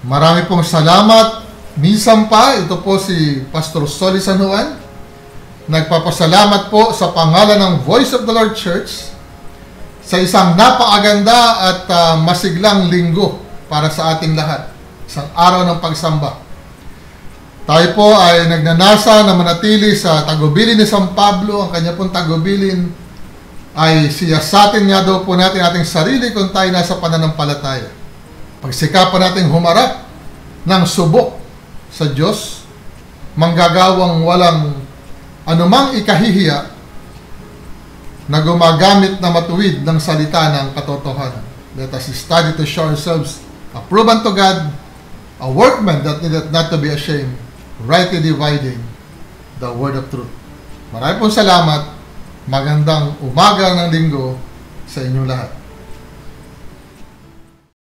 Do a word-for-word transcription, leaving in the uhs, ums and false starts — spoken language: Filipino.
Marami pong salamat. Minsan pa, ito po si Pastor Soli San Juan. Nagpapasalamat po sa pangalan ng Voice of the Lord Church sa isang napakaganda at uh, masiglang linggo para sa ating lahat. Isang araw ng pagsamba. Tayo po ay nagnanasa na manatili sa tagubilin ni San Pablo. Ang kanya pong tagubilin ay siyasatin nga daw po natin ating sarili kung tayo nasa pananampalataya. Pagsikapan natin humarap ng subok sa Diyos, manggagawang walang anumang ikahihiya na gumagamit na matuwid ng salita ng katotohanan. Let us study to show ourselves approved unto God, a workman that needeth not to be ashamed, rightly dividing the word of truth. Maraming pong salamat. Magandang umaga ng linggo sa inyong lahat.